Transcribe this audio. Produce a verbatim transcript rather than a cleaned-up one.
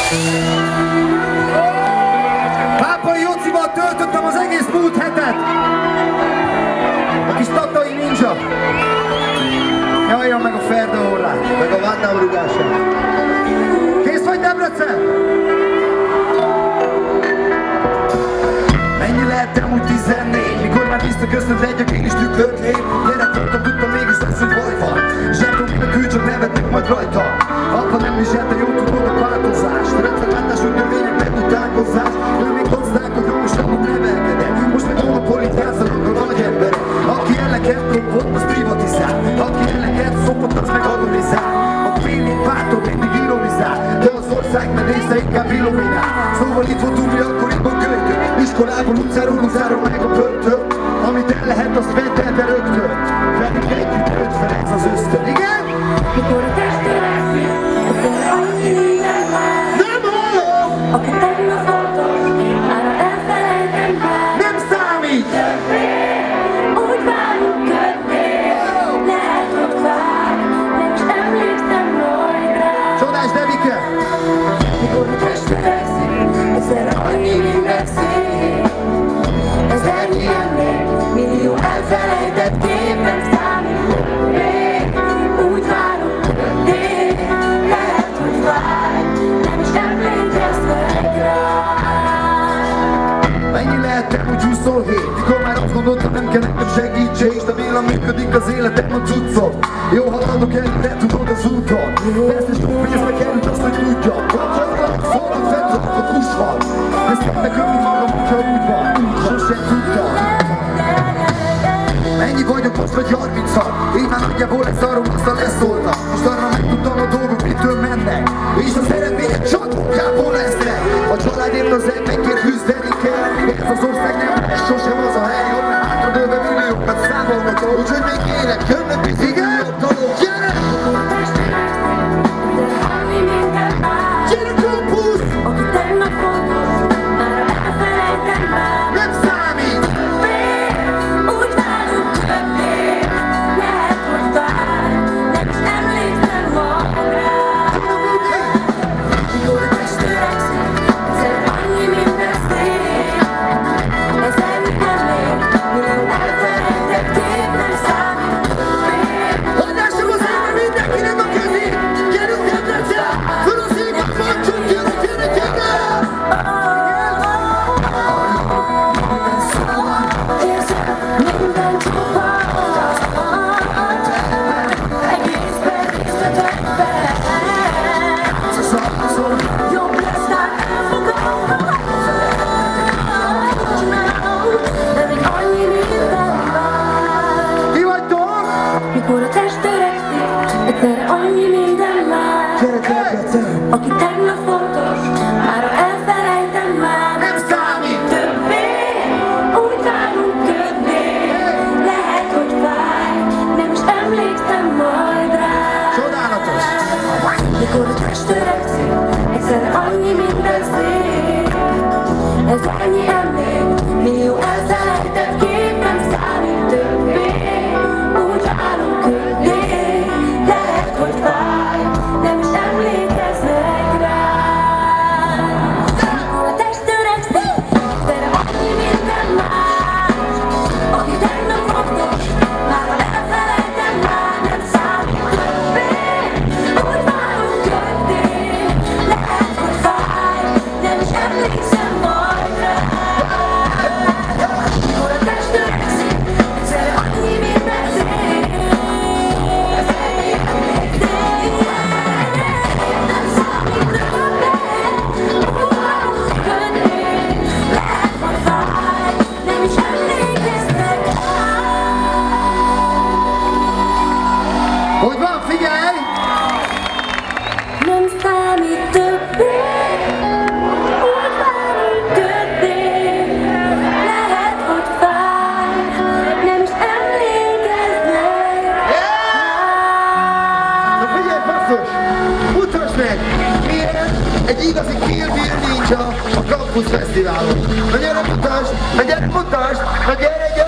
Pápai Jocival töltöttem az egész múlt hetet! A kis tatai ninja! Jalljam meg a Ferda orrát, meg a Vándám rugását! Kész vagy, Debrecen? Mennyi lehettem úgy tizennégy, mikor már visszaköszönt egy, aki is tükröt lép. Gyerek voltam, tudtam, mégis lesz, hogy baj van. Zsetom mindenkül, csak nevetnek majd rajta. Apa nem is érte, jól tudod a változást. Rendszerváltás, hogy növények megutálkozás. Ő még hozzák, hogy okosabban nevelkedett. Most meg monopolit játszanak a nagy emberek. Aki eleket kopott, az privatizál. Aki eleket szopott, az meg agonizál. A félig párton mindig ironizál, de az ország meg része inkább illuminál. Szóval itt voltunk mi akkoriban költök. Iskolából, utcáról, utcáról meg a börtön. Amit el lehet, azt vedd el, de rögtön. Pedig együtt öt Ferenc az ösztön. Igen? Mikor a testén leszik, akkor annyi minden már. Nem hallom! Aki tegnap fontos, már elfelejtem már. Nem számít! Többé, úgy válunk köddé. Lehet, hogy vár, nem is emlékszem majd rá. Csodás, Devike! Mikor a testén leszik, egyszerre annyi minden szép. Ezernyi emlék, millió elfelejtett kép nem számít többé. Úgy várunk köddé, lehet, hogy várj, nem is emlékezz meg rá. Mennyi lehettem úgy huszonhét, mikor már azt gondoltam, nem kell nekem segítség. Stabilan működik az életem, a cuccom. Jó, haladok el, de tudod az úton. Persze sok pénzbe került azt, hogy tudjam. Kapcsolatlanak, szólnak, fenntartok a kusval. Ezt kell megölni magam, hogyha úgy van. Sosem tudtam. Mennyi vagyok most, vagy harmincat? Így már nagyjából egy szarom, aztán leszóltam. Most arra megtudtam a dolgok, mitől mennek. És az eredmények csak munkából lesznek. A családért az emberként küzdeni kell. Ez az ország nem lesz sosem az a hely, ahol hátradőlve milliókat számolnak. Úgyhogy még élek, jönnek bizony újabb dalok. Gyere! Gyere, Kampusz! Aki tegnap fontos, már elfelejtem már. Nem számít! Úgy válunk köddé, lehet, hogy vár, nem is emlékszem magra. Mikor a test öregszik, egyszer annyi minden szép. Ezernyi emlék, millió elfelejtett kép nem számít többé. Adásom az elme mindenkinek a közé! Gyerünk, Debrecen! Föl az ég, a fancsot, gyere, gyere, gyere! Minden csupán, egészben részletekben. Jobb lesz, hát elfogadom. De még annyi minden vár. Ki vagytok? Mikor a test öregszik, egyszerre annyi minden már. Gyere, Debrecen! Aki tegnap fontos, mára elfelejtem már. Nem számít! Többé, úgy várunk köddé. Lehet, hogy fáj, nem is emlékszem majd rá. Csodálatos! Mikor a test öregszik, egyszerre annyi minden szép. Ez annyi emlék, millió elfelejtett kép nem számít többé. Úgy várunk köddé, lehet, hogy fáj, nem is emlékeznek rá. Mikor a test öregszik, egyszerre annyi minden más. Aki tegnap fontos, már elfelejtem már, nem számít többé. Úgy várunk köddé, lehet, hogy fáj, nem is emlékszem majd rá. Mikor a test öregszik, egyszerre annyi minden szép. Ez ennyi emlék, nem számít többé. Úgy várunk köddé, lehet, hogy fáj, nem is emlékeznek rá. Hogy van, figyelj! Nem számít többé, úgy várunk köddé. Lehet, hogy fáj, nem is emlékeznek rá. Na figyelj, basszus! Mutasd meg! Milyen egy igazi Kill Bill ninja a Kampusz Fesztiválon. Na gyere, mutasd! Na gyere, mutasd! Na gyere, gyere!